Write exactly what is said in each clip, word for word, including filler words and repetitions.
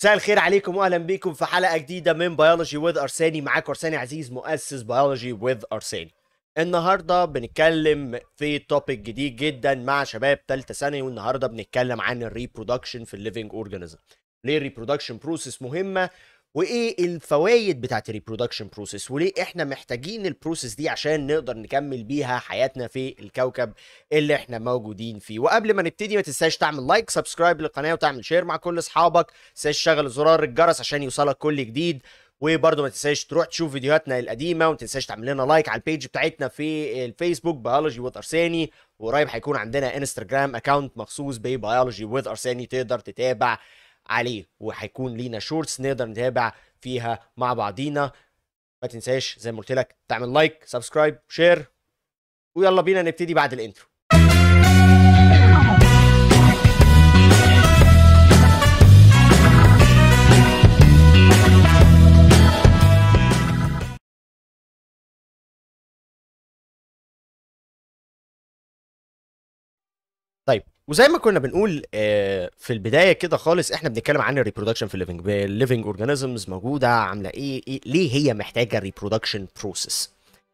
مساء الخير عليكم واهلا بيكم في حلقه جديده من بيولوجي وذ ارساني. معاكم ارساني عزيز مؤسس بيولوجي وذ ارساني. النهارده بنتكلم في توبيك جديد جدا مع شباب ثالثه ثانوي، والنهارده بنتكلم عن الريبرودكشن في الليفنج اورجانيزم. ليه الريبرودكشن بروسيس مهمه، وايه الفوائد بتاعت الريبرودكشن بروسيس، وليه احنا محتاجين البروسيس دي عشان نقدر نكمل بيها حياتنا في الكوكب اللي احنا موجودين فيه. وقبل ما نبتدي ما تنساش تعمل لايك سبسكرايب للقناه وتعمل شير مع كل اصحابك، ما تنساش تشغل زرار الجرس عشان يوصلك كل جديد، وبرضه ما تنساش تروح تشوف فيديوهاتنا القديمه، وما تنساش تعمل لنا لايك على البيج بتاعتنا في الفيسبوك بيولوجي وذ ارساني. وقريب هيكون عندنا انستجرام اكونت مخصوص ببيولوجي وذ ارساني تقدر تتابع عليه، وهيكون لينا شورتس نقدر نتابع فيها مع بعضينا. ما تنساش زي ما قلت لك تعمل لايك سبسكرايب شير، ويلا بينا نبتدي بعد الانترو. طيب، وزي ما كنا بنقول آه في البدايه كده خالص، احنا بنتكلم عن الريبرودكشن في الليفنج الليفنج اورجانيزمز موجوده عامله ايه, إيه ليه هي محتاجه ريبرودكشن بروسيس.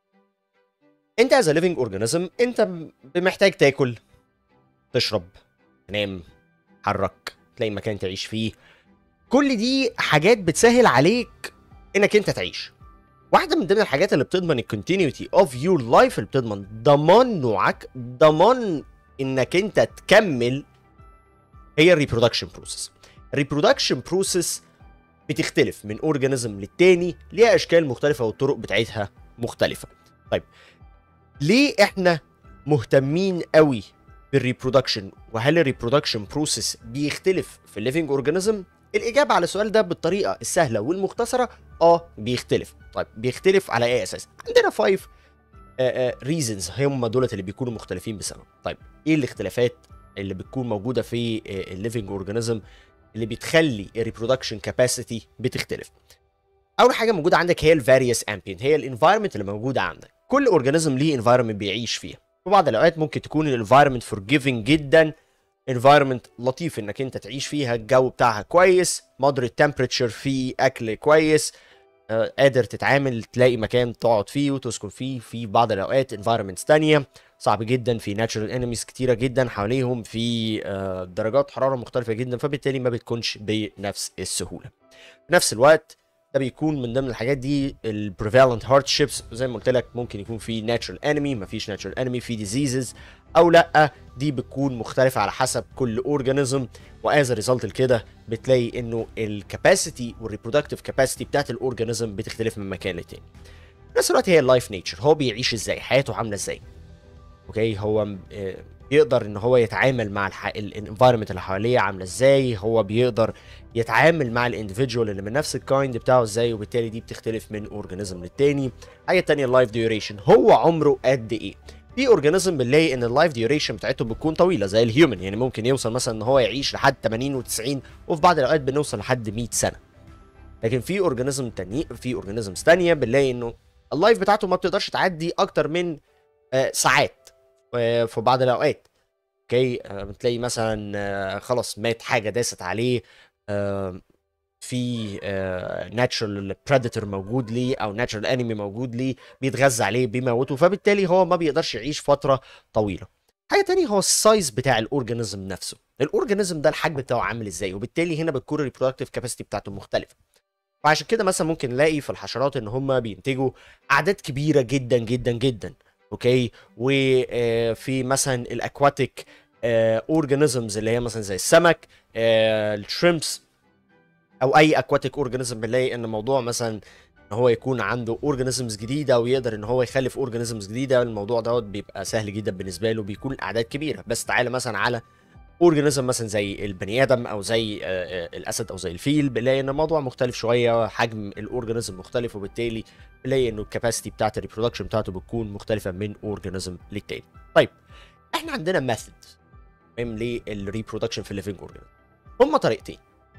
انت از ليفنج اورجانيزم انت محتاج تاكل تشرب تنام تحرك تلاقي مكان تعيش فيه. كل دي حاجات بتسهل عليك انك انت تعيش. واحده من ضمن الحاجات اللي بتضمن الكونتينيوتي اوف يور لايف، اللي بتضمن ضمان نوعك، ضمان انك انت تكمل، هي الريبرودكشن بروسيس. الريبرودكشن بروسيس بتختلف من اورجانيزم للتاني، ليها اشكال مختلفه والطرق بتاعتها مختلفه. طيب ليه احنا مهتمين قوي بالريبرودكشن، وهل الريبرودكشن بروسيس بيختلف في الليفنج اورجانيزم؟ الاجابه على السؤال ده بالطريقه السهله والمختصره اه بيختلف. طيب بيختلف على اي اساس؟ عندنا فايف ريزنز هم دولت اللي بيكونوا مختلفين بسبب. طيب ايه الاختلافات اللي بتكون موجوده في الليفنج اورجانيزم اللي بتخلي الريبرودكشن كاباسيتي بتختلف؟ اول حاجه موجوده عندك هي الفاريوس امبيانت، هي الانفايرمنت اللي موجوده عندك. كل اورجانيزم ليه انفايرمنت بيعيش فيها. في بعض الاوقات ممكن تكون الانفايرمنت فورجيفنج جدا، انفايرمنت لطيف انك انت تعيش فيها، الجو بتاعها كويس، مودريت تمبريتشر، فيه اكل كويس، آه قادر تتعامل، تلاقي مكان تقعد فيه وتسكن فيه. في بعض الاوقات انفايرمنتس تانية صعب جدا، في ناتشرال انيميز كتيره جدا حواليهم، في آه درجات حراره مختلفه جدا، فبالتالي ما بتكونش بنفس السهوله. في نفس الوقت ده بيكون من ضمن الحاجات دي البريفالنت هاردشيبس، زي ما قلت لك ممكن يكون في ناتشرال انمي، مفيش ناتشرال انمي، في ديزيزز او لا، دي بتكون مختلفه على حسب كل اورجانيزم. واز ريزلت كده بتلاقي انه الكاباسيتي والريبرودكتيف كاباسيتي بتاعت الاورجانيزم بتختلف من مكان للتاني. في نفس الوقت هي اللايف نيتشر، هو بيعيش ازاي، حياته عامله ازاي. اوكي، هو بيقدر ان هو يتعامل مع الانفايرمنت اللي حواليه عامله ازاي، هو بيقدر يتعامل مع الانديفيدوال اللي من نفس الكايند بتاعه ازاي، وبالتالي دي بتختلف من اورجانيزم للتاني. حاجه تانية اللايف ديوريشن، هو عمره قد ايه. في اورجانيزم بنلاقي ان اللايف ديوريشن بتاعته بتكون طويله زي الهيومن، يعني ممكن يوصل مثلا ان هو يعيش لحد ثمانين وتسعين، وفي بعض الاوقات بنوصل لحد مية سنه. لكن في اورجانيزم تاني في اورجانيزمز تانية بنلاقي انه اللايف بتاعته ما بتقدرش تعدي اكتر من آه ساعات آه في بعض الاوقات. اوكي، آه بتلاقي مثلا آه خلاص مات، حاجه داست عليه، آه في ناتشرال بريدتور موجود ليه او ناتشرال انمي موجود ليه بيتغذى عليه بيموته، فبالتالي هو ما بيقدرش يعيش فتره طويله. حاجه تانية هو السايز بتاع الاورجانيزم نفسه، الاورجانيزم ده الحجم بتاعه عامل ازاي، وبالتالي هنا بتكون الريبرودكتيف كاباسيتي بتاعته مختلفه. وعشان كده مثلا ممكن نلاقي في الحشرات ان هم بينتجوا اعداد كبيره جدا جدا جدا. اوكي، وفي مثلا الاكواتيك اورجانيزمز اللي هي مثلا زي السمك، الشريمبس، او اي اكواتيك اورجانيزم بنلاقي ان الموضوع مثلا ان هو يكون عنده اورجانيزمز جديده ويقدر ان هو يخلف اورجانيزمز جديده. الموضوع دوت بيبقى سهل جدا بالنسبه له، بيكون اعداد كبيره. بس تعالى مثلا على اورجانيزم مثلا زي البني ادم او زي الاسد او زي الفيل، بنلاقي ان الموضوع مختلف شويه، حجم الاورجانيزم مختلف، وبالتالي بنلاقي انه الكاباسيتي بتاعت الريبرودكشن بتاعته بتكون مختلفه من اورجانيزم للتاني. طيب احنا عندنا ميثود مهم للريبرودكشن في الليفنج اورجانيزم، هما طريقتين،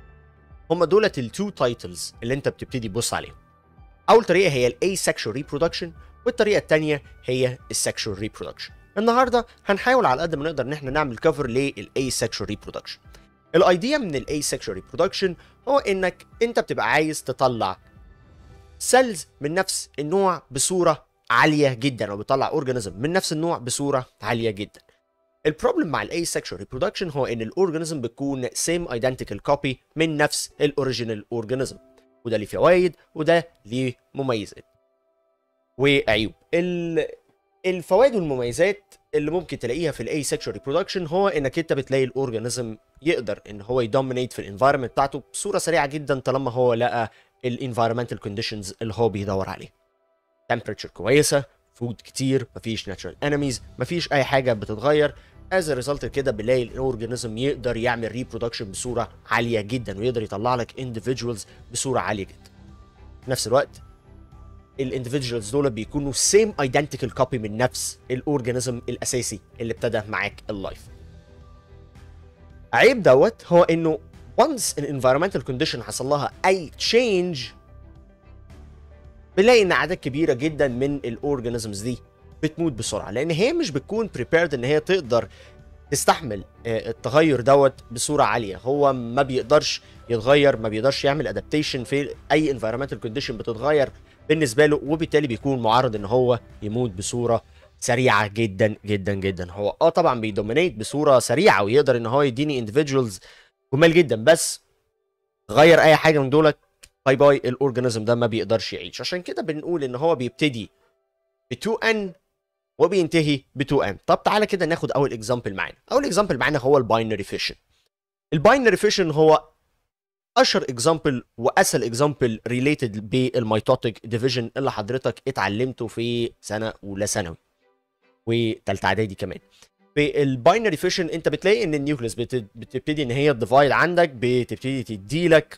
هم دولت التو تايتلز اللي انت بتبتدي تبص عليهم. اول طريقه هي الاسexual reproduction، والطريقه الثانيه هي السexual reproduction. النهارده هنحاول على قد ما نقدر ان احنا نعمل كفر للاسexual reproduction. الايديا من الاسexual reproduction هو انك انت بتبقى عايز تطلع سيلز من نفس النوع بصوره عاليه جدا، او بتطلع اورجانيزم من نفس النوع بصوره عاليه جدا. البروبلم مع الاي سكشوال ريبرودكشن هو ان الاورجانيزم بتكون سيم ايدنتيكال كوبي من نفس الاوريجينال اورجانيزم، وده ليه فوائد وده ليه مميزات وعيوب. الفوائد والمميزات اللي ممكن تلاقيها في الاي سكشوال ريبرودكشن هو انك انت بتلاقي الاورجانيزم يقدر ان هو يدومينيت في الانفايرمنت بتاعته بصوره سريعه جدا طالما هو لقى الانفايرمنتال كونديشنز اللي هو بيدور عليها. تمبريتشر كويسه، فود كتير، مفيش ناتشرال انيميز، مفيش اي حاجه بتتغير. از ريزلت كده بنلاقي الاورجانيزم يقدر يعمل ريبرودكشن بصوره عاليه جدا، ويقدر يطلع لك اندفيدجوالز بصوره عاليه جدا. في نفس الوقت الاندفيدجوالز دول بيكونوا سيم ايدنتيكال كوبي من نفس الاورجانيزم الاساسي اللي ابتدى معاك اللايف. عيب دوت هو انه once الانفايرمنتال كونديشن حصل لها اي تشينج، بنلاقي ان اعداد كبيره جدا من الاورجانيزمز دي بتموت بسرعه، لان هي مش بتكون بريبيرد ان هي تقدر تستحمل التغير دوت بصوره عاليه. هو ما بيقدرش يتغير، ما بيقدرش يعمل ادابتيشن في اي انفايرمنتال كونديشن بتتغير بالنسبه له، وبالتالي بيكون معرض ان هو يموت بصوره سريعه جدا جدا جدا. هو اه طبعا بيدومينيت بصوره سريعه ويقدر ان هو يديني اندفيدجوالز جمال جدا، بس غير اي حاجه من دولت باي باي الاورجانيزم ده ما بيقدرش يعيش. عشان كده بنقول ان هو بيبتدي ب تو ان وبينتهي ب تو ام. طب تعالى كده ناخد اول اكزامبل معانا. اول اكزامبل معانا هو الباينري فيشن. الباينري فيشن هو اشهر اكزامبل واسهل اكزامبل ريليتد بالميتوتيك ديفيجن اللي حضرتك اتعلمته في سنه اولى ثانوي وثالثه اعدادي كمان. في الباينري فيشن انت بتلاقي ان النيوكليس بتبتدي ان هي تديفايد عندك، بتبتدي تدي لك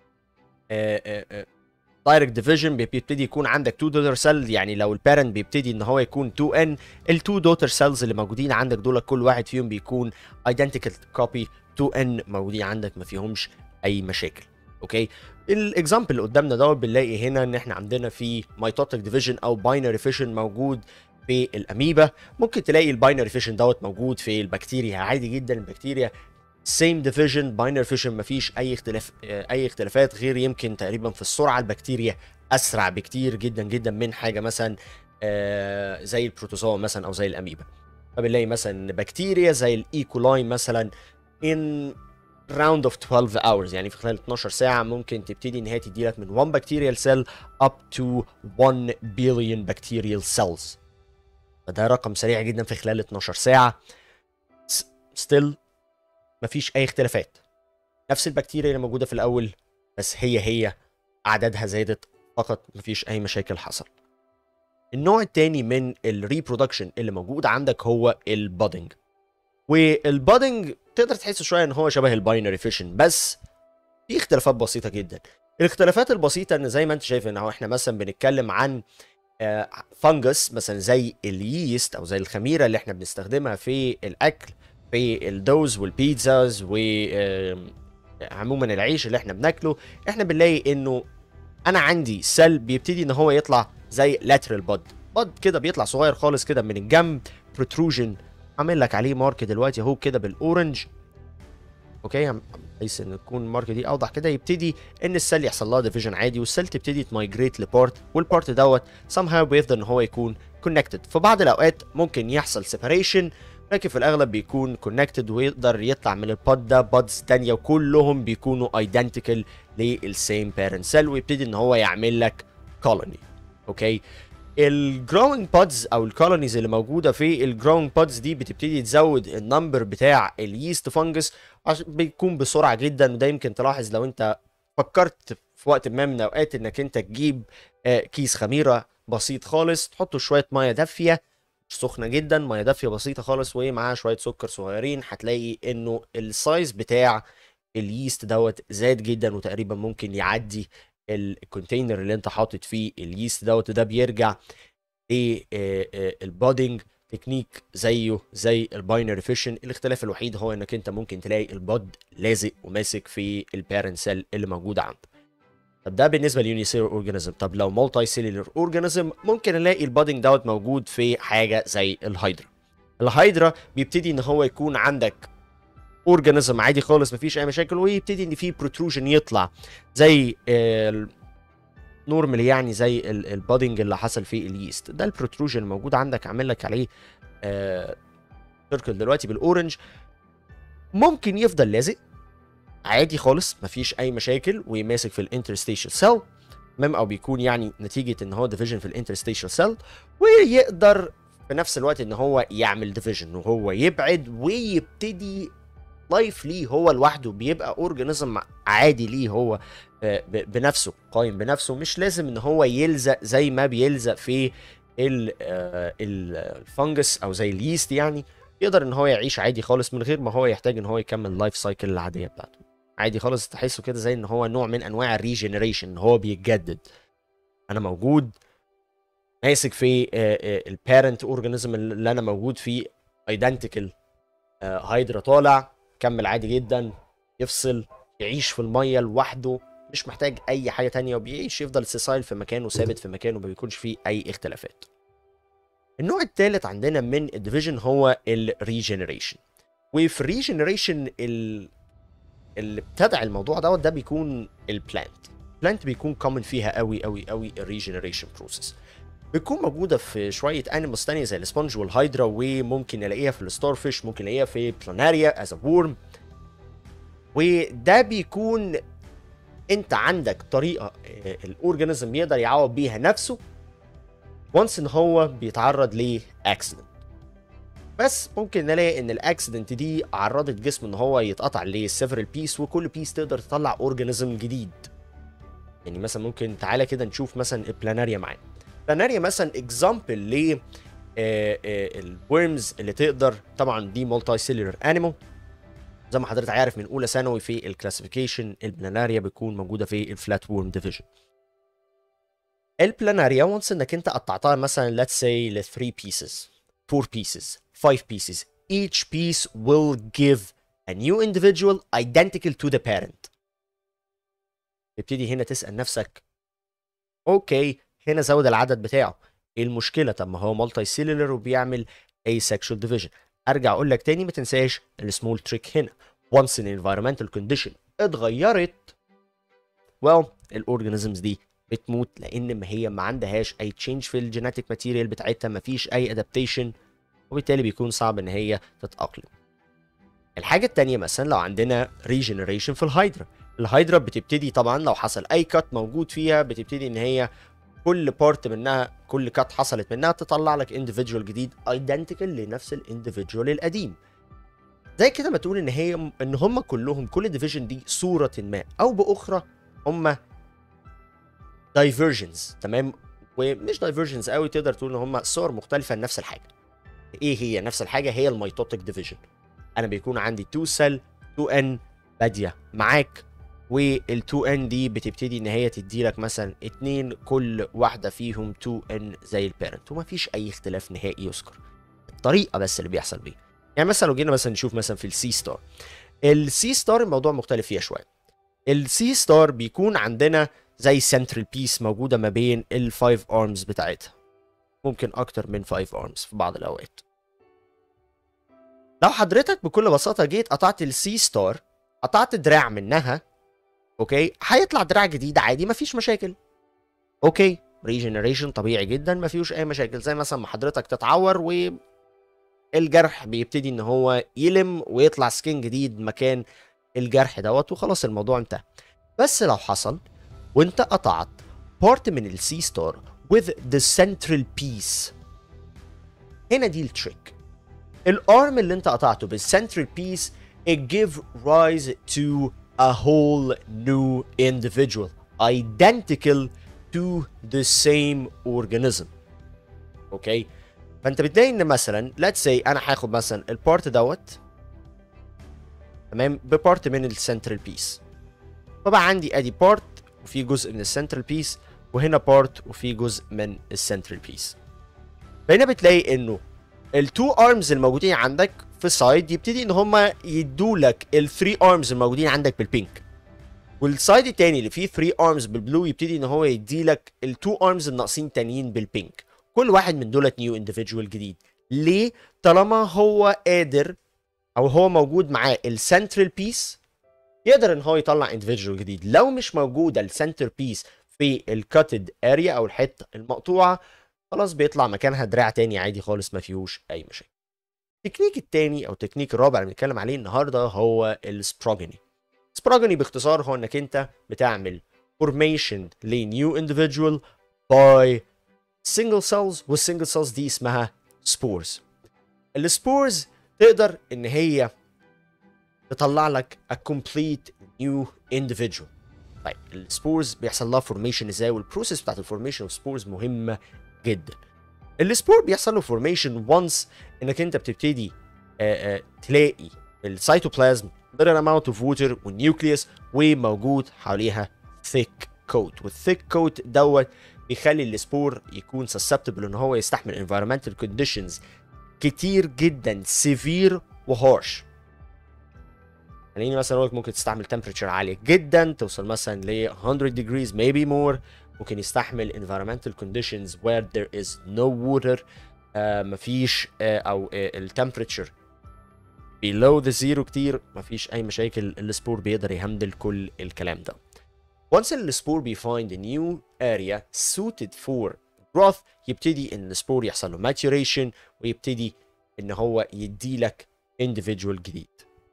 دايركت ديفيجن، بيبتدي يكون عندك تو دوتر سيل. يعني لو البارنت بيبتدي ان هو يكون تو ان، التو دوتر سيلز اللي موجودين عندك دول كل واحد فيهم بيكون ايدنتيكال كوبي تو ان موجودين عندك، ما فيهمش اي مشاكل. اوكي، الاكزامبل اللي قدامنا دوت بنلاقي هنا ان احنا عندنا في ميتوتيك ديفيجن او باينري فيشن موجود في الاميبا. ممكن تلاقي الباينري فيشن دوت موجود في البكتيريا عادي جدا. البكتيريا سيم ديفيجن، باينري فيشن، مفيش اي اختلاف اي اختلافات غير يمكن تقريبا في السرعه. البكتيريا اسرع بكتير جدا جدا من حاجه مثلا آه زي البروتوزوا مثلا او زي الاميبا. فبنلاقي مثلا بكتيريا زي الايكولاي مثلا in round of twelve hours، يعني في خلال اتناشر ساعه ممكن تبتدي ان هي تدي لك من one bacterial cell up to one billion bacterial cells. فده رقم سريع جدا في خلال اتناشر ساعه. still مفيش اي اختلافات، نفس البكتيريا اللي موجوده في الاول، بس هي هي اعدادها زادت فقط، مفيش اي مشاكل حصل. النوع الثاني من الريبرودكشن اللي موجود عندك هو البادنج. والبادنج تقدر تحس شويه ان هو شبه الباينري فيشن، بس في اختلافات بسيطه جدا. الاختلافات البسيطه ان زي ما انت شايف ان هو احنا مثلا بنتكلم عن فانجس مثلا زي اليست او زي الخميره اللي احنا بنستخدمها في الاكل، في الدوز والبيتزاز وعموما العيش اللي احنا بناكله. احنا بنلاقي انه انا عندي سيل بيبتدي ان هو يطلع زي لاترال بود بود كده، بيطلع صغير خالص كده من الجنب، بروتروجن. عامل لك عليه مارك دلوقتي اهو كده بالاورنج. اوكي، بحيث ان تكون المارك دي اوضح كده. يبتدي ان السيل يحصل لها ديفيجن عادي، والسيل تبتدي تمايجريت لبارت، والبارت دوت somehow بيفضل ان هو يكون كونكتد. في بعض الاوقات ممكن يحصل سيباريشن، لكن في الاغلب بيكون كونكتد ويقدر يطلع من البود ده بودز تانية، وكلهم بيكونوا ايدنتيكال للسيم بيرنت سيل، ويبتدي ان هو يعمل لك كولوني. اوكي، الجروينج بودز او الكولونيز اللي موجوده في الجروينج بودز دي بتبتدي تزود النمبر بتاع اليست فانجس، بيكون بسرعه جدا. وده يمكن تلاحظ لو انت فكرت في وقت ما من الاوقات انك انت تجيب كيس خميره بسيط خالص، تحطه شويه ميه دافيه مش سخنه جدا، ميه دافيه بسيطه خالص ومعاها شويه سكر صغيرين، هتلاقي انه السايز بتاع اليست دوت زاد جدا، وتقريبا ممكن يعدي الكونتينر اللي انت حاطط فيه اليست دوت. ده بيرجع للبودنج تكنيك زيه زي الباينري فيشن. الاختلاف الوحيد هو انك انت ممكن تلاقي البود لازق وماسك في البارنت سيل اللي موجوده عندك. طب ده بالنسبه لليونيسيلر اورجانيزم. طب لو مالتي سيلولر اورجانيزم ممكن نلاقي البودنج دوت موجود في حاجه زي الهايدرا. الهايدرا بيبتدي ان هو يكون عندك اورجانيزم عادي خالص مفيش اي مشاكل، ويبتدي ان في بروتروجن يطلع زي نورمال، يعني زي البادنج اللي حصل فيه اليست ده. البروتروجن الموجود عندك عامل لك عليه سيركل دلوقتي بالاورنج، ممكن يفضل لازق عادي خالص مفيش اي مشاكل وماسك في الانترستيشال سيل، تمام، او بيكون يعني نتيجه ان هو ديفيجن في الانترستيشال سيل، ويقدر في نفس الوقت ان هو يعمل ديفيجن وهو يبعد ويبتدي لايف ليه هو لوحده، بيبقى اورجانيزم عادي ليه هو بنفسه، قايم بنفسه، مش لازم ان هو يلزق زي ما بيلزق في الفنجس او زي اليست، يعني يقدر ان هو يعيش عادي خالص من غير ما هو يحتاج ان هو يكمل اللايف سايكل العاديه بتاعته عادي خالص. تحسه كده زي ان هو نوع من انواع الريجنريشن، ان هو بيتجدد. انا موجود ماسك في البارنت اورجانيزم اللي انا موجود فيه، ايدنتيكال هايدرا طالع كمل عادي جدا، يفصل يعيش في الميه لوحده، مش محتاج اي حاجه تانية، وبيعيش يفضل سيسايل في مكانه، ثابت في مكانه، ما بيكونش فيه اي اختلافات. النوع الثالث عندنا من الديفيجن هو الريجنريشن. وفي الريجنريشن اللي ابتدع الموضوع دوت ده بيكون البلانت. البلانت بيكون كومن فيها قوي قوي قوي الريجنريشن بروسيس، بتكون موجوده في شويه انيمالز ثانيه زي السبونج والهايدرا، وممكن نلاقيها في الستار فيش، ممكن نلاقيها في بلاناريا از ا وورم. وده بيكون انت عندك طريقه الاورجانيزم يقدر يعوض بيها نفسه وانس ان هو بيتعرض لاكسيدنت. بس ممكن نلاقي ان الاكسيدنت دي عرضت جسمه ان هو يتقطع لسيفرال بيس، وكل بيس تقدر تطلع اورجانيزم جديد. يعني مثلا ممكن تعالى كده نشوف مثلا البلاناريا معانا. البلاناريا مثلا اكزامبل ل الورمز اللي تقدر، طبعا دي مالتي سيلولر انيمال زي ما حضرتك عارف من اولى ثانوي في الكلاسيفيكيشن، البلاناريا بتكون موجوده في الفلات وورم ديفيجن. البلاناريا وانس انك انت قطعتها مثلا let's say ل three pieces, four pieces, five pieces, each piece will give a new individual identical to the parent. تبتدي هنا تسأل نفسك اوكي هنا زود العدد بتاعه، ايه المشكله؟ طب ما هو مالتي سيلولر وبيعمل asexual division. ارجع اقول لك تاني ما تنساش السمول تريك هنا، once an environmental condition اتغيرت well الاورجانيزمز دي بتموت، لان ما هي ما عندهاش اي تشينج في الجينيتيك ماتيريال بتاعتها، ما فيش اي ادابتيشن، وبالتالي بيكون صعب ان هي تتاقلم. الحاجه الثانيه مثلا لو عندنا ريجنريشن في الهايدرا، الهايدرا بتبتدي طبعا لو حصل اي كات موجود فيها بتبتدي ان هي كل بارت منها، كل كات حصلت منها تطلع لك انديفيدوال جديد ايدنتيكال لنفس الانديفيدوال القديم. زي كده ما تقول ان هي ان هم كلهم كل ديفيجن دي صوره ما او باخرى هم دايفرجنز، تمام، ومش دايفرجنز قوي، تقدر تقول ان هم صور مختلفه لنفس الحاجه. ايه هي نفس الحاجه؟ هي الميتوتيك ديفيجن. انا بيكون عندي اتنين سيل تو ان باديه معاك، وال تو ان دي بتبتدي ان هي تدي لك مثلا اتنين كل واحده فيهم تو ان زي البيرنت، ومفيش اي اختلاف نهائي يذكر، الطريقه بس اللي بيحصل بيها. يعني مثلا لو جينا مثلا نشوف مثلا في السي ستار، السي ستار الموضوع مختلف فيها شويه. السي ستار بيكون عندنا زي سنترال بيس موجوده ما بين الفايف ارمز بتاعتها، ممكن اكتر من فايف ارمز في بعض الاوقات. لو حضرتك بكل بساطه جيت قطعت السي ستار، قطعت دراع منها، اوكي، هيطلع دراع جديد عادي مفيش مشاكل، اوكي، ريجنريشن طبيعي جدا ما فيهوش اي مشاكل. زي مثلا ما حضرتك تتعور والجرح بيبتدي ان هو يلم ويطلع سكين جديد مكان الجرح دوت، وخلاص الموضوع انتهى. بس لو حصل وانت قطعت بارت من السي ستار with the central piece، هنا دي التريك. الارم اللي انت قطعته بالسنترال بيس it give rise to a whole new individual identical to the same organism. اوكي، فانت بتلاقي ان مثلا let's say انا هاخد مثلا البارت دوت، تمام، ببارت من السنترال بيس، فبقى عندي ادي بارت وفي جزء من السنترال بيس، وهنا بارت وفي جزء من السنترال بيس. فهنا بتلاقي انه التو ارمز الموجودين عندك في السايد يبتدي ان هم يدوا لك الثري ارمز الموجودين عندك بالبينك، والسايد التاني اللي فيه ثري ارمز بالبلو يبتدي ان هو يدي لك التو ارمز الناقصين تانيين بالبينك. كل واحد من دولت نيو انديفيدوال جديد. ليه؟ طالما هو قادر او هو موجود معاه السنترال بيس يقدر ان هو يطلع individual جديد. لو مش موجوده السنتر بيس في الكاتد اريا او الحته المقطوعه، خلاص بيطلع مكانها دراع تاني عادي خالص ما فيهوش اي مشاكل. التكنيك التاني او التكنيك الرابع اللي بنتكلم عليه النهارده هو السبروجيني. سبروجيني باختصار هو انك انت بتعمل formation لنيو individual by single cells، والسنجل cells دي اسمها spores. السبورز تقدر ان هي تطلع لك a complete new individual. طيب السبورز بيحصل لها فورميشن ازاي، والبروسيس بتاعت الفورميشن اوف سبورز مهمه جدا. السبور بيحصل له فورميشن وانس انك انت بتبتدي آآ آآ تلاقي السيتوبلازم there an amount of water والنيوكليوس وموجود حواليها thick coat، والثيك coat دوت بيخلي السبور يكون susceptible ان هو يستحمل environmental conditions كتير جدا severe وهارش. خليني مثلا اقول لك ممكن تستحمل temperature عاليه جدا توصل مثلا ل one hundred degrees maybe more. ممكن يستحمل environmental conditions where there is no water، آه مفيش آه او آه التمبريتشر below the zero كتير، مفيش اي مشاكل. السبور بيقدر يهندل كل الكلام ده. once السبور بيفايند a new area suited for growth، يبتدي ان السبور يحصل له maturation ويبتدي ان هو يديلك individual جديد.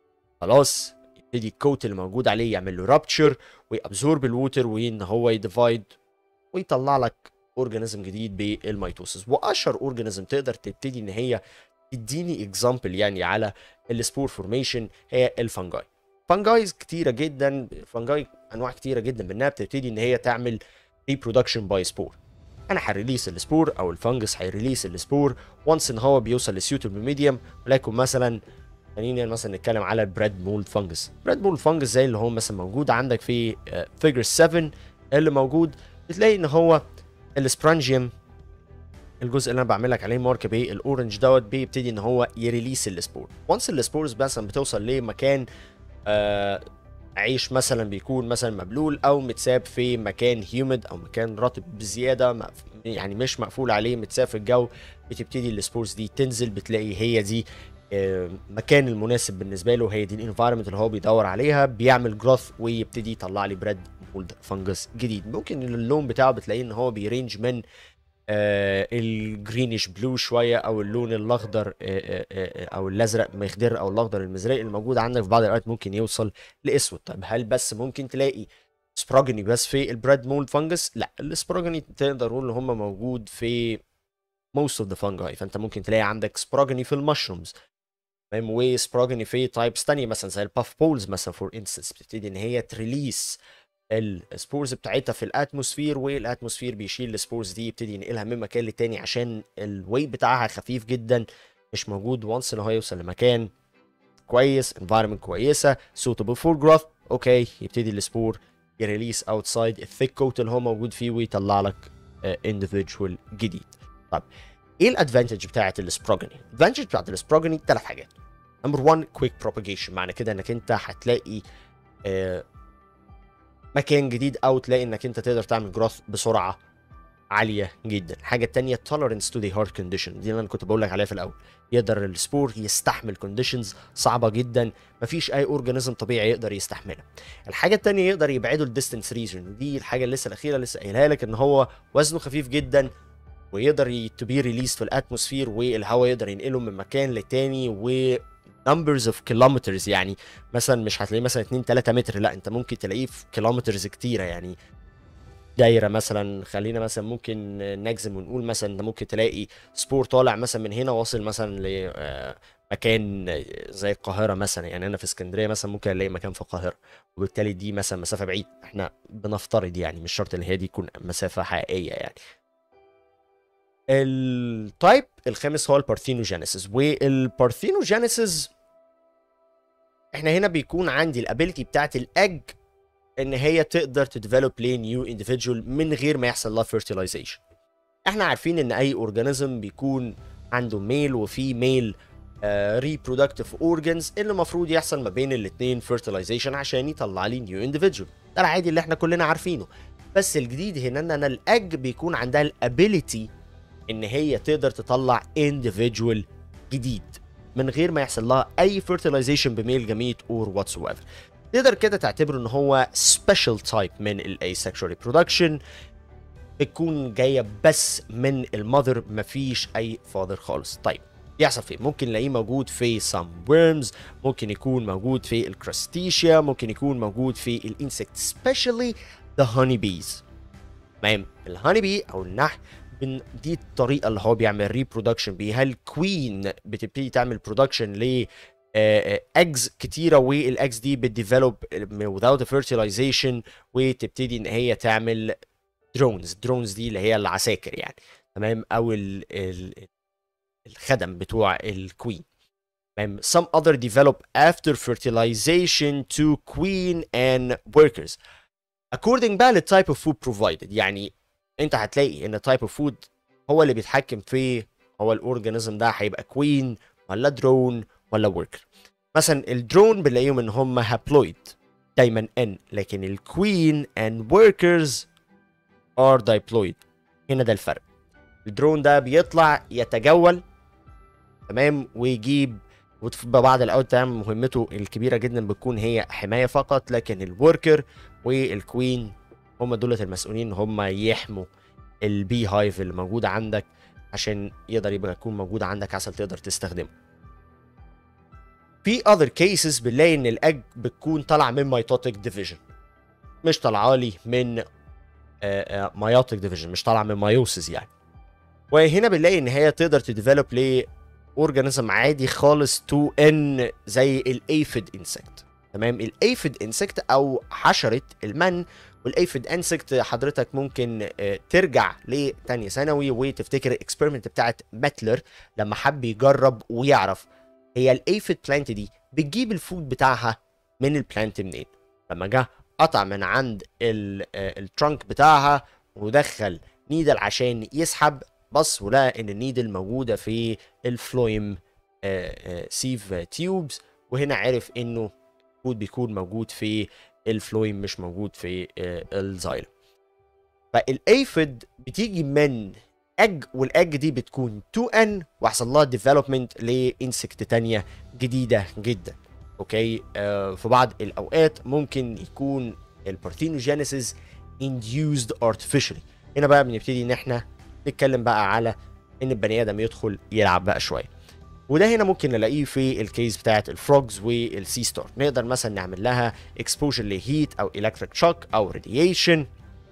خلاص يبتدي الكوت اللي موجود عليه يعمل له رابتشر ويابزورب الووتر وان هو يديفايد ويطلع لك اورجانيزم جديد بالميتوسيس. واشهر اورجانيزم تقدر تبتدي ان هي تديني اكزامبل يعني على السبور فورميشن هي الفانجاي. فانجايز كتيره جدا، فانجاي انواع كتيره جدا منها بتبتدي ان هي تعمل ريبرودكشن باي سبور. انا هريليس السبور او الفانجس هيريليس السبور وانس ان هو بيوصل لسيوتبل ميديوم. ولكن مثلا خلينا مثلا نتكلم على البريد مولد فانجس. بريد مولد فانجس زي اللي هو مثلا موجود عندك في فيجر سبعة اللي موجود، بتلاقي ان هو السبرانجيوم الجزء اللي انا بعمل لك عليه مارك بيه الاورنج دوت بيبتدي ان هو يريليس السبور. وانس السبورز مثلا بتوصل لمكان آه عيش مثلا بيكون مثلا مبلول او متساب في مكان هيوميد او مكان رطب بزياده يعني مش مقفول عليه متساب في الجو، بتبتدي السبورز دي تنزل. بتلاقي هي دي المكان المناسب بالنسبه له، هي دي الانفايرمنت اللي هو بيدور عليها، بيعمل جروث ويبتدي يطلع لي بريد مولد فانجس جديد. ممكن اللون بتاعه بتلاقيه ان هو بيرينج من آه الجرينيش بلو شويه او اللون الاخضر آه آه او الازرق مخضر او الاخضر المزرق الموجود عندك في بعض الاوقات ممكن يوصل لاسود. طيب هل بس ممكن تلاقي سبروجيني بس في البريد مولد فانجس؟ لا، السبروجيني تقدر نقول ان هم موجود في most of the fungi. فانت ممكن تلاقي عندك سبروجيني في المشرومز، تمام، وسبروجيني في تايبس ثانيه مثلا زي الباف بولز مثلا فور انستنس بتبتدي ان هي تريليس السبورز بتاعتها في الاتموسفير، والاتموسفير بيشيل السبورز دي يبتدي ينقلها من مكان لتاني عشان الويت بتاعها خفيف جدا مش موجود. وانس ان هو يوصل لمكان كويس environment كويسه suitable for growth، اوكي يبتدي السبور يريليس اوتسايد الثيك كوت اللي هو موجود فيه ويطلع لك individual جديد. طب ايه الادفانتج بتاعت السبروجيني؟ الادفانتج بتاعت السبروجيني ثلاث حاجات. نمبر واحد كويك بروباجيشن، معنى كده انك انت هتلاقي آه مكان جديد او تلاقي انك انت تقدر تعمل جروث بسرعه عاليه جدا. الحاجه الثانيه tolerance to the hard condition، دي اللي انا كنت بقول لك عليها في الاول. يقدر السبور يستحمل كونديشنز صعبه جدا مفيش اي اورجانيزم طبيعي يقدر يستحملها. الحاجه الثانيه يقدر يبعده الديستنس ريجن، دي الحاجه اللي لسه الاخيره لسه قايلها لك ان هو وزنه خفيف جدا ويقدر تو بي ريليس في الاتموسفير والهواء يقدر ينقله من مكان لتاني و numbers of kilometers. يعني مثلا مش هتلاقيه مثلا اتنين تلاتة متر، لا انت ممكن تلاقيه في كيلومترز كتيره. يعني دايره مثلا خلينا مثلا ممكن نجزم ونقول مثلا انت ممكن تلاقي سبور طالع مثلا من هنا واصل مثلا لمكان زي القاهره مثلا. يعني انا في اسكندريه مثلا ممكن الاقي مكان في القاهره، وبالتالي دي مثلا مسافه بعيد. احنا بنفترض يعني مش شرط ان هي دي تكون مسافه حقيقيه يعني. التايب الخامس هو البارثينوجينيسيس. والبارثينوجينيسيس احنا هنا بيكون عندي الابيليتي بتاعت الاج ان هي تقدر تديفلوب لنيو انديفيدوال من غير ما يحصل لها فيرتيلايزيشن. احنا عارفين ان اي اورجانيزم بيكون عنده ميل وفي ميل ريبرودكتيف اورجانز اللي المفروض يحصل ما بين الاثنين فيرتيلايزيشن عشان يطلع لي نيو انديفيدوال. ده العادي اللي احنا كلنا عارفينه. بس الجديد هنا ان انا الاج بيكون عندها الابيليتي ان هي تقدر تطلع individual جديد. من غير ما يحصل لها اي fertilization بميل جميت or whatsoever. تقدر كده تعتبره ان هو special type من ال asexual reproduction، بتكون جايه بس من المذر، مفيش اي father خالص. طيب يحصل فين؟ ممكن نلاقيه موجود في some worms، ممكن يكون موجود في الكراستيشيا، ممكن يكون موجود في الانسكت especially the honeybees. تمام، الهاني بي او النحل دي الطريقه اللي هو بيعمل ريبرودكشن بيها. الكوين بتبتدي تعمل برودكشن ل اجز كتيره، والاجز دي بتديفلوب without fertilization، وتبتدي ان هي تعمل درونز. درونز دي اللي هي العساكر يعني، تمام، او ال ال الخدم بتوع الكوين. تمام. some other develop after fertilization to queen and workers according بقى للtype of food provided. يعني انت هتلاقي ان type of food هو اللي بيتحكم في هو الاورجانيزم ده هيبقى كوين ولا درون ولا وركر. مثلا الدرون بنلاقيهم ان هم هابلويد دايما ان، لكن الكوين and workers are diploid. هنا ده الفرق. الدرون ده بيطلع يتجول، تمام، ويجيب وبعض الاوقات تعمل مهمته الكبيره جدا بتكون هي حمايه فقط، لكن الوركر والكوين هم دولة المسؤولين ان هم يحموا البي هايف اللي موجوده عندك عشان يقدر يبقى يكون موجود عندك عسل تقدر تستخدمه. في other cases بنلاقي ان الاج بتكون طالعه من ميتوتيك ديفيجن، مش طالعه لي من مايوتيك ديفيجن، مش طالعه من مايوسيس يعني. وهنا بنلاقي ان هي تقدر تديفلوب ل اورجانيزم عادي خالص تو ان زي الايفيد انسكت. تمام، الايفيد انسكت او حشره المن. والايفيد انسكت حضرتك ممكن ترجع لتانية ثانوي وتفتكر الاكسبيرمنت بتاعت ماتلر لما حب يجرب ويعرف هي الايفيد بلانت دي بتجيب الفود بتاعها من البلانت منين. لما جه قطع من عند الترانك بتاعها ودخل نيدل عشان يسحب، بص ولقى ان النيدل موجوده في الفلويم سيف تيوبز، وهنا عرف انه الفود بيكون موجود في الفلويم مش موجود في الزايلم. فالايفيد بتيجي من اج، والاج دي بتكون تو ان وحصل لها ديفلوبمنت لانسكت تانية جديده جدا. اوكي، آه في بعض الاوقات ممكن يكون البارثينوجينيسيس induced artificially. هنا بقى بنبتدي ان احنا نتكلم بقى على ان البني ادم يدخل يلعب بقى شويه، وده هنا ممكن نلاقيه في الكيس بتاعت الفروجز والسي ستار. نقدر مثلا نعمل لها اكسبوجر لهيت او الكتريك شوك او راديشن.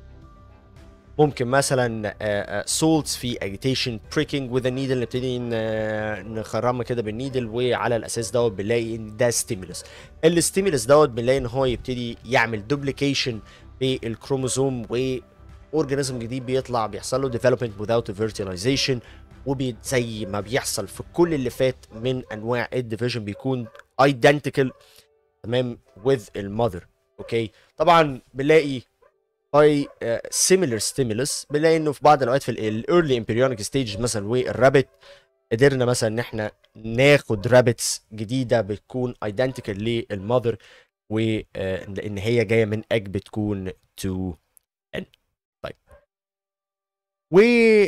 ممكن مثلا سولتس في اجيتيشن بريكنج وذ نيدل، نبتدي نخرمها كده بالنيدل، وعلى الاساس دوت بنلاقي ان ده ستيمولس. الستيمولس دوت بنلاقي ان هو يبتدي يعمل دوبليكيشن في الكروموزوم، واورجانيزم جديد بيطلع بيحصل له ديفلوبمنت without fertilization، وزي ما بيحصل في كل اللي فات من انواع الديفيجن بيكون identical، تمام، with المذر. اوكي، طبعا بنلاقي باي similar stimulus. بنلاقي انه في بعض الاوقات في الايرلي امبريونيك ستيج مثلا والرابت قدرنا مثلا ان احنا ناخد رابتس جديده بتكون identical للمذر، وان هي جايه من اج بتكون تو ان. طيب، و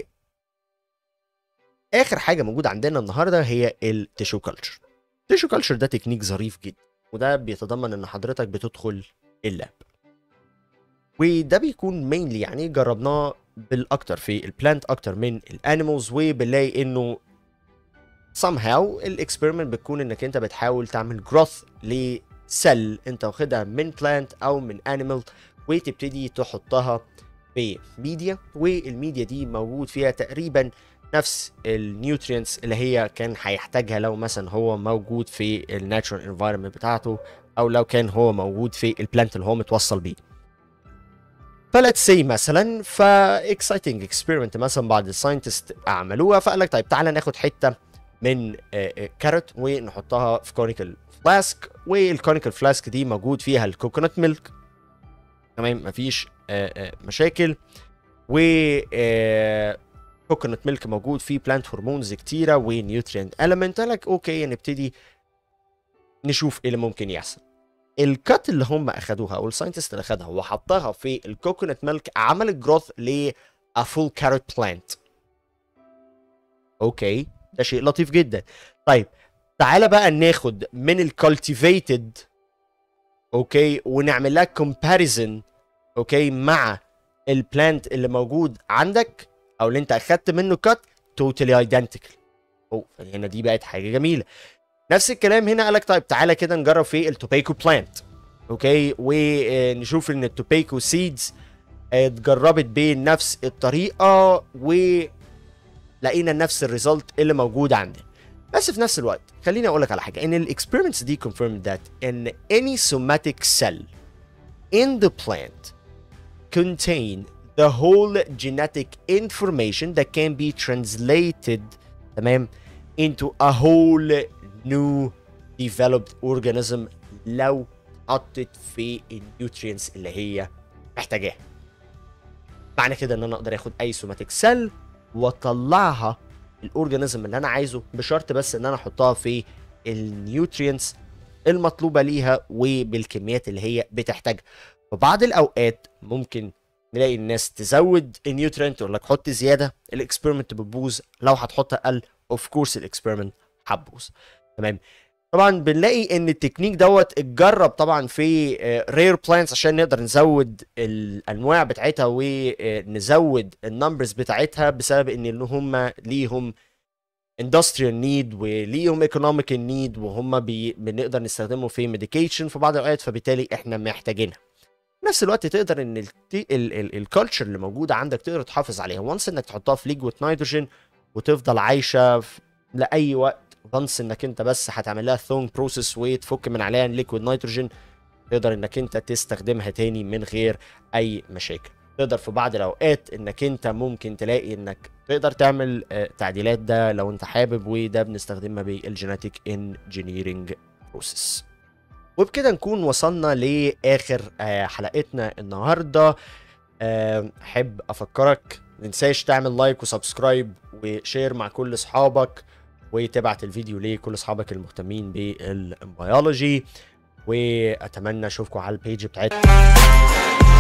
اخر حاجه موجوده عندنا النهارده هي التيشو كلتشر. التيشو كلتشر ده تكنيك ظريف جدا، وده بيتضمن ان حضرتك بتدخل اللاب، وده بيكون مينلي يعني جربناه بالاكتر في البلانت اكتر من الانيمالز، وبنلاقي انه somehow الاكسبيرمنت بتكون انك انت بتحاول تعمل جروث لسيل انت واخدها من بلانت او من انيمال، وتبتدي تحطها في ميديا، والميديا دي موجود فيها تقريبا نفس النيوترينتس اللي هي كان هيحتاجها لو مثلا هو موجود في الناتشورال انفايرمنت بتاعته، او لو كان هو موجود في البلانت اللي هو متوصل بيه. فلتس سي مثلا فا اكسايتنج اكسبيرمنت مثلا بعض الساينتست عملوها، فقال لك طيب تعالى ناخد حته من كاروت ونحطها في كونيكال فلاسك، والكونيكال فلاسك دي موجود فيها الكوكونات ميلك، تمام، مفيش مشاكل، و كوكونات ميلك موجود فيه بلانت هرمونز كتيره ونيوترينت اليمنت. لك اوكي نبتدي نشوف ايه اللي ممكن يحصل. الكات اللي هم اخدوها او الساينتست اللي اخدها وحطها في الكوكونات ميلك عملت جروث ل a full carrot plant. اوكي، ده شيء لطيف جدا. طيب تعالى بقى ناخد من الكالتيفيتد اوكي ونعمل لها كومباريزن اوكي مع البلانت اللي موجود عندك او اللي انت اخدت منه كات توتالي ايدنتيكال. اوه هنا دي بقت حاجه جميله. نفس الكلام هنا قالك طيب تعالى كده نجرب في التوباكو بلانت اوكي ونشوف ان التوباكو سيدز اتجربت بنفس الطريقه ولقينا نفس الريزلت اللي موجود عندنا. بس في نفس الوقت خليني اقول لك على حاجه ان الاكسبيرمنتس دي confirmed that ان any somatic cell in the plant contain the whole genetic information that can be translated تمام into a whole new developed organism لو حطت في النيوترينز اللي هي محتاجاها. معنى كده ان انا اقدر اخد اي سوماتيك سيل واطلعها الاورجانيزم اللي انا عايزه بشرط بس ان انا احطها في النيوترينز المطلوبه ليها وبالكميات اللي هي بتحتاجها. وبعض الاوقات ممكن نلاقي الناس تزود النيوترينت تقول لك حط زياده، الاكسبيرمنت بتبوظ. لو هتحط اقل اوف كورس الاكسبيرمنت هتبوظ. تمام. طبعا بنلاقي ان التكنيك دوت اتجرب طبعا في رير بلانتس عشان نقدر نزود الانواع بتاعتها ونزود النمبرز بتاعتها بسبب ان هم ليهم اندستريال نيد وليهم ايكونوميكال نيد وهم بي بنقدر نستخدمه في ميديكيشن في بعض الاوقات، فبالتالي احنا محتاجينها. في نفس الوقت تقدر ان الكالتشر اللي موجوده عندك تقدر تحافظ عليها وانس انك تحطها في ليكويد نيتروجين وتفضل عايشه لاي وقت. وانس انك انت بس هتعمل لها ثونج بروسيس وتفك من عليها الليكويد نيتروجين تقدر انك انت تستخدمها تاني من غير اي مشاكل. تقدر في بعض الاوقات انك انت ممكن تلاقي انك تقدر تعمل تعديلات ده لو انت حابب، وده بنستخدمها بالجينيتيك انجينيرنج بروسيس. وبكده نكون وصلنا لاخر حلقتنا النهارده. احب افكرك متنساش تعمل لايك وسبسكرايب وشير مع كل اصحابك وتبعت الفيديو لكل اصحابك المهتمين بالبيولوجي، واتمنى اشوفكم على البيج بتاعتنا.